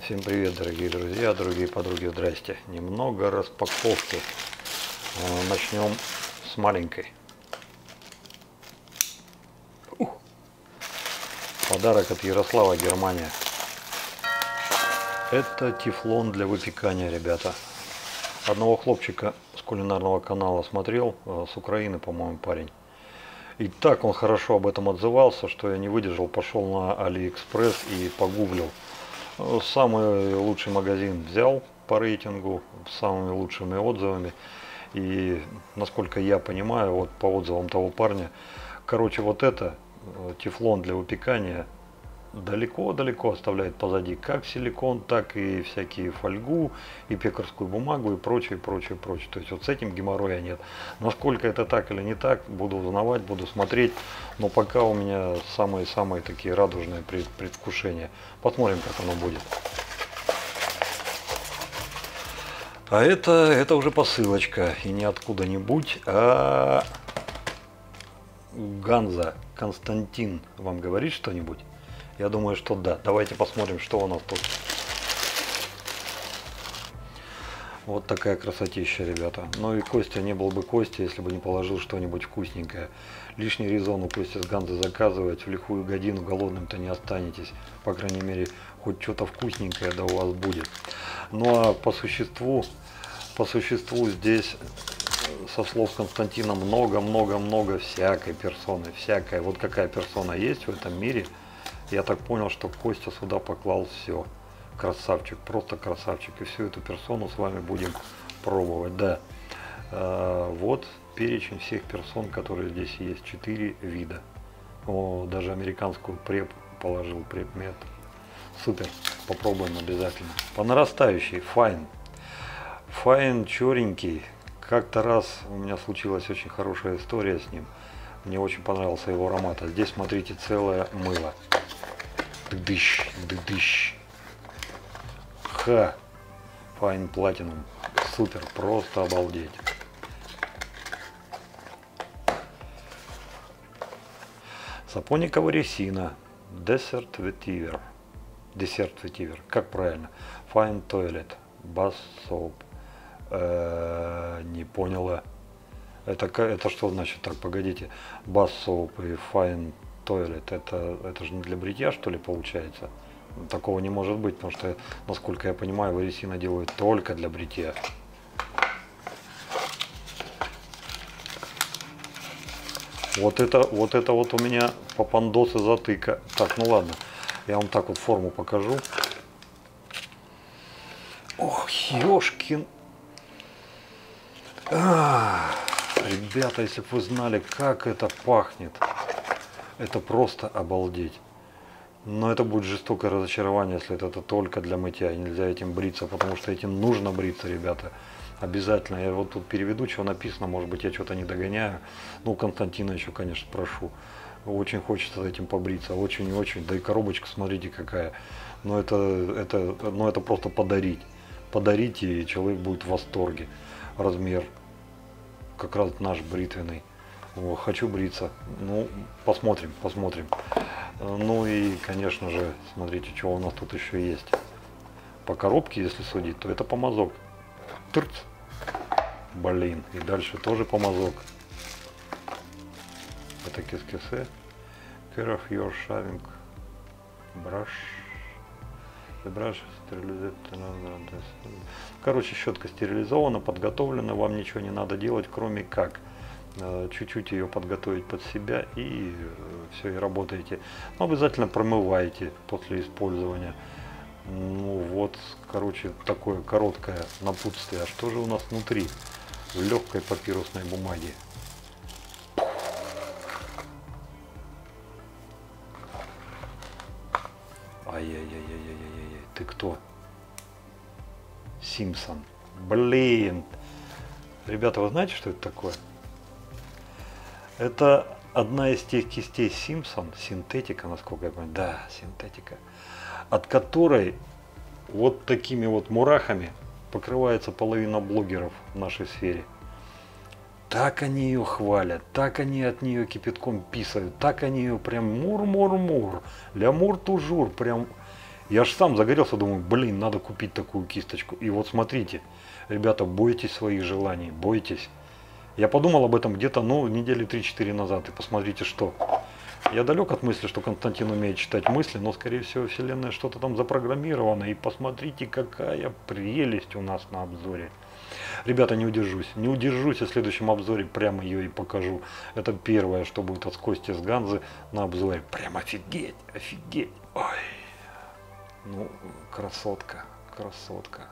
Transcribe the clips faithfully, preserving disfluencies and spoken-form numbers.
Всем привет, дорогие друзья, дорогие подруги, здрасте. Немного распаковки. Начнем с маленькой. Ух. Подарок от Ярослава, Германия. Это тефлон для выпекания, ребята. Одного хлопчика с кулинарного канала смотрел, с Украины, по-моему, парень. И так он хорошо об этом отзывался, что я не выдержал, пошел на Алиэкспресс и погуглил. Самый лучший магазин взял по рейтингу, с самыми лучшими отзывами. И насколько я понимаю, вот по отзывам того парня, короче, вот это, тефлон для выпекания, далеко-далеко оставляет позади как силикон, так и всякие фольгу, и пекарскую бумагу, и прочее, прочее, прочее. То есть вот с этим геморроя нет. Насколько это так или не так, буду узнавать, буду смотреть. Но пока у меня самые-самые такие радужные предвкушения. Посмотрим, как оно будет. А это, это уже посылочка. И не откуда-нибудь, а Ганза. Константин вам говорит что-нибудь? Я думаю, что да. Давайте посмотрим, что у нас тут. Вот такая красотища, ребята. Ну и Костя не был бы Костя, если бы не положил что-нибудь вкусненькое. Лишний резон у Кости с Ганзы заказывать. В лихую годину голодным-то не останетесь. По крайней мере, хоть что-то вкусненькое да у вас будет. Ну а по существу, по существу здесь, со слов Константина, много-много-много всякой персоны. Всякой. Вот какая персона есть в этом мире. Я так понял, что Костя сюда поклал все. Красавчик, просто красавчик. И всю эту персону с вами будем пробовать. Да. А, вот перечень всех персон, которые здесь есть. Четыре вида. О, даже американскую преп положил, препмет. Супер. Попробуем обязательно. По нарастающей. Файн. Файн черненький. Как-то раз у меня случилась очень хорошая история с ним. Мне очень понравился его аромат. А здесь, смотрите, целое мыло. Дыдыщ, дыдыщ. Ха. Fine Platinum. Супер, просто обалдеть. Сапоникова резина. Desert Vetiver. Desert Vetiver. Как правильно? Fine Toilet. Bath Soap. Э-э, не поняла. Это, это что значит? Так, погодите. Bath Soap и Fine Toilet. Это, это же не для бритья, что ли, получается? Такого не может быть, потому что, насколько я понимаю, варисина делают только для бритья. Вот это, вот это вот у меня попандосы затыка. Так, ну ладно, я вам так вот форму покажу. Ох, ёшкин. А, ребята, если бы вы знали, как это пахнет, это просто обалдеть. Но это будет жестокое разочарование, если это, это только для мытья, и нельзя этим бриться, потому что этим нужно бриться, ребята. Обязательно. Я вот тут переведу, что написано, может быть, я что-то не догоняю. Ну, Константина еще, конечно, прошу. Очень хочется этим побриться, очень-очень. Да и коробочка, смотрите, какая. Но это, это, ну, это просто подарить. Подарить, и человек будет в восторге. Размер как раз наш бритвенный. О, хочу бриться. Ну, посмотрим, посмотрим. Ну и, конечно же, смотрите, что у нас тут еще есть. По коробке, если судить, то это помазок. Тырц. Блин. И дальше тоже помазок. Это кис-кисе. Care of your shaving brush. The brush sterilized. Короче, щетка стерилизована, подготовлена. Вам ничего не надо делать, кроме как чуть-чуть ее подготовить под себя, и все, и работаете. Но обязательно промываете после использования. Ну вот, короче, такое короткое напутствие. А что же у нас внутри? В легкой папирусной бумаге. Ай-яй-яй-яй-яй-яй. Ты кто? Симпсон. Блин. Ребята, вы знаете, что это такое? Это одна из тех кистей Симпсон, синтетика, насколько я понимаю, да, синтетика, от которой вот такими вот мурахами покрывается половина блогеров в нашей сфере. Так они ее хвалят, так они от нее кипятком писают, так они ее прям мур-мур-мур, ля-мур-тужур, прям Я ж сам загорелся, думаю, блин, надо купить такую кисточку. И вот смотрите, ребята, бойтесь своих желаний, бойтесь. Я подумал об этом где-то, ну, недели три-четыре назад, и посмотрите, что. Я далек от мысли, что Константин умеет читать мысли, но, скорее всего, Вселенная что-то там запрограммировано. И посмотрите, какая прелесть у нас на обзоре. Ребята, не удержусь, не удержусь, я в следующем обзоре прямо ее и покажу. Это первое, что будет от Кости с Ганзы на обзоре. Прям офигеть, офигеть. Ой. Ну, красотка, красотка.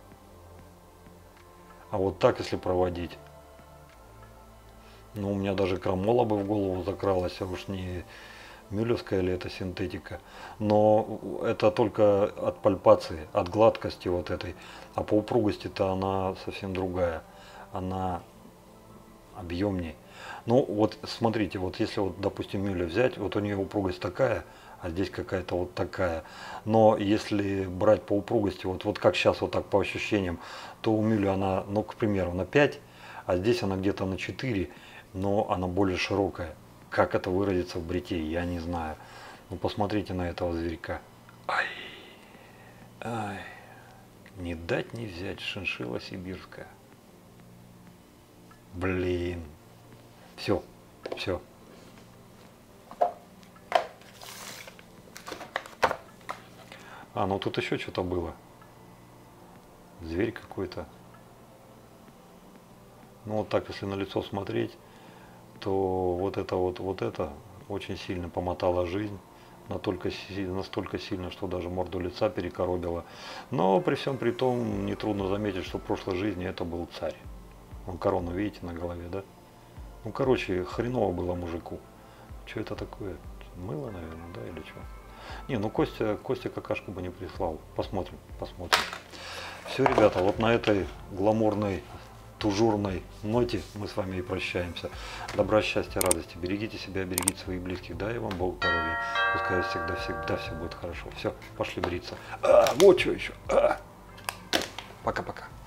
А вот так, если проводить, ну, у меня даже крамола бы в голову закралась, а уж не мюлевская ли это синтетика. Но это только от пальпации, от гладкости вот этой. А по упругости-то она совсем другая. Она объемней. Ну, вот смотрите, вот если вот, допустим, мюля взять, вот у нее упругость такая, а здесь какая-то вот такая. Но если брать по упругости, вот, вот как сейчас, вот так по ощущениям, то у мюли она, ну, к примеру, на пять, а здесь она где-то на четыре, но она более широкая. Как это выразится в бритье, я не знаю. Ну, посмотрите на этого зверька. Ай, ай, не дать не взять, шиншилла сибирская. Блин. Все, все. А, ну тут еще что-то было. Зверь какой-то. Ну вот так, если на лицо смотреть, то вот это вот, вот это очень сильно помотало жизнь. Настолько, настолько сильно, что даже морду лица перекоробило. Но при всем при том, нетрудно заметить, что в прошлой жизни это был царь. Вон корону, видите, на голове, да? Ну, короче, хреново было мужику. Что это такое? Мыло, наверное, да, или что? Не, ну Костя, Костя какашку бы не прислал. Посмотрим, посмотрим. Все, ребята, вот на этой гламурной, тужурной ноте мы с вами и прощаемся. Добра, счастья, радости. Берегите себя, берегите своих близких. Дай вам Бог здоровья. Пускай всегда, всегда все будет хорошо. Все, пошли бриться. А, вот что еще. А. Пока-пока.